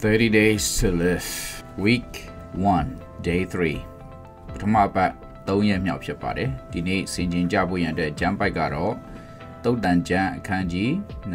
30 days to live. Week 1, day 3. ပထမပတ်3ရက်မြောက်ဖြစ်ပါတယ်ဒီနေ့စင်ကျင်ကြဖို့ရန်တဲ့ဂျမ်ပိုက်ကတော့တုတ်တန်ကျန်အခန်းကြီး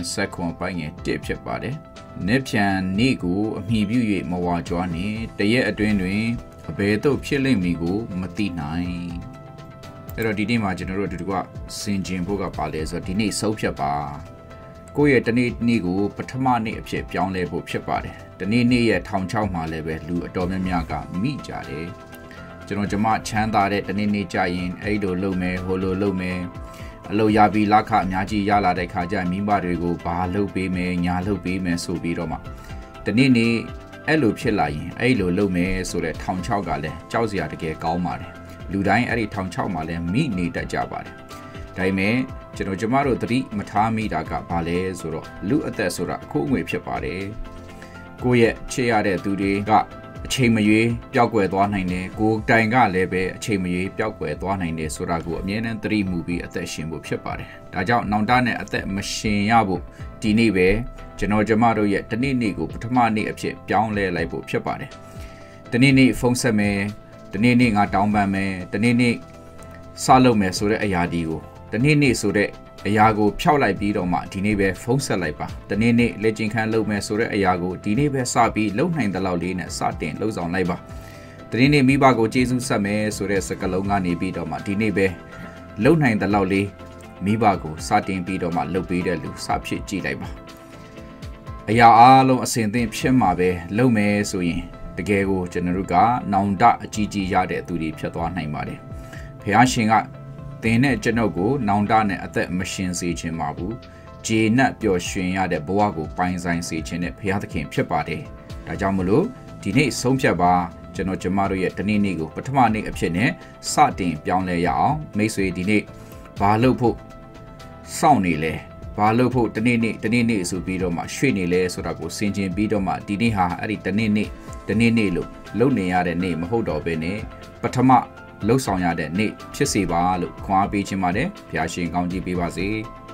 29ပိုင်းငယ်1ဖြစ်ပါတယ်နေ့ဖြန်နေ့ကိုအမိပြု၍မဝါကြွားနှင့်တရက်အတွင်းတွင်အဘယ်သို့ဖြစ်လိမ့်မည်ကိုမသိနိုင်အဲ့တော့ဒီနေ့မှာကျွန်တော်တို့အတူတူကစင်ကျင်ဖို့ကပါလဲဆိုတော့ဒီနေ့ဆုံးဖြတ်ပါကိုယ့်ရဲ့တနေ့နေ့ကိုပထမနေ့အဖြစ်ပြောင်းလဲဖို့ဖြစ်ပါတယ်တနေ့နေ့ရဲ့ထောင်ချောက်မှာလည်းပဲလူအတော်များများကမိကြတယ်ကျွန်တော်ချမ်းသာတဲ့တနေ့နေ့ကြရင်အဲ့လိုလုပ်မယ်ဟိုလိုလုပ်မယ်အလုပ်ရပြီးလက်ခအများကြီးရလာတဲ့ခါကျမိဘတွေကိုဘာလုပ်ပေးမယ်ညာလုပ်ပေးမယ်ဆိုပြီးတော့မှတနေ့နေ့အဲ့လိုဖြစ်လာရင်အဲ့လိုလုပ်မယ်ဆိုတဲ့ထောင်ချောက်ကလည်းကြောက်စရာတကယ်ကောင်းပါတယ်လူတိုင်းအဲ့ဒီထောင်ချောက်မှာလည်းမိနေတတ်ကြပါတယ်ဒါပေမဲ့ကျမတို့သတိမထားမိတာကဘာလဲဆိုတော့လူအသက်ဆိုတာအခုအငွေဖြစ်ပါတယ်ကိုယ့်ရဲ့ချစ်ရတဲ့သူတွေကအချိန်မရွေးပျောက်ကွယ်သွားနိုင်တယ်ကိုယ်တိုင်ကလည်းပဲအချိန်မရွေးပျောက်ကွယ်သွားနိုင်တယ်ဆိုတာကိုအမြဲတမ်းသတိမှုပြီးအသက်ရှင်ဖို့ဖြစ်ပါတယ်ဒါကြောင့်နောင်တနဲ့အသက်မရှင်ရဖို့ဒီနေ့ပဲကျမတို့ရဲ့တနေ့နေ့ကိုပထမနေ့အဖြစ်ပြောင်းလဲလိုက်ဖို့ဖြစ်ပါတယ်တနေ့နေ့ဖုန်းဆက်မယ်တနေ့နေ့ငါတောင်းပန်မယ်တနေ့နေ့စလုပ်မယ်ဆိုတဲ့အရာဒီကိုတနေ့နေ့ဆိုတဲ့အရာကိုဖျောက်လိုက်ပြီးတော့မှဒီနေ့ပဲဖုန်းဆက်လိုက်ပါတနေ့နေ့လက်ကျင်ခန်းလုပ်မယ်ဆိုတဲ့အရာကိုဒီနေ့ပဲစပြီးလုပ်နိုင်တဲ့လောက်လေးနဲ့စတင်လှုပ်ဆောင်လိုက်ပါတနေ့နေ့မိဘကိုကျေးဇူးဆက်မယ်ဆိုတဲ့စကားလုံးကနေပြီးတော့မှဒီနေ့ပဲလုပ်နိုင်တဲ့လောက်လေးမိဘကိုစတင်ပြီးတော့မှလုပ်ပေးတဲ့လူစဖြစ်ကြည့်လိုက်ပါအရာအားလုံးအစဉ်သင့်ဖြစ်မှာပဲလုပ်မယ်ဆိုရင်တကယ်ကိုကျွန်တော်တို့ကနောင်တအကြီးကြီးရတဲ့သူတွေဖြစ်သွားနိုင်ပါတယ်ဘုရားရှင်ကသင်နဲ့ကျွန်ုပ်ကိုနောင်တနဲ့အသက်မရှင်စေခြင်းပါဘူးဂျေနတ်ပျော်ရွှင်ရတဲ့ဘဝကိုပိုင်ဆိုင်စေခြင်းနဲ့ဘုရားသခင်ဖြစ်ပါတယ်ဒါကြောင့်မလို့ဒီနေ့ဆုံးဖြတ်ပါကျမတို့ရဲ့တနေ့နေ့ကိုပထမနေ့အဖြစ်နဲ့စတင်ပြောင်းလဲရအောင်မိတ်ဆွေဒီနေ့ဘာလုပ်ဖို့စောင့်နေလဲဘာလုပ်ဖို့တနေ့နေ့ဆိုပြီးတော့မှရွှေ့နေလဲဆိုတာကိုဆင်ခြင်ပြီးတော့မှဒီနေ့ဟာအဲ့ဒီတနေ့နေ့လို့လုပ်နေရတဲ့နေ့မဟုတ်တော့ဘဲနဲ့ပထမလှုပ်ဆောင်ရတဲ့နေ့ဖြစ်စေပါလို့ခွန်အားပေးခြင်းပါတယ်ဘုရားရှင်ကောင်းချီးပေးပါစေ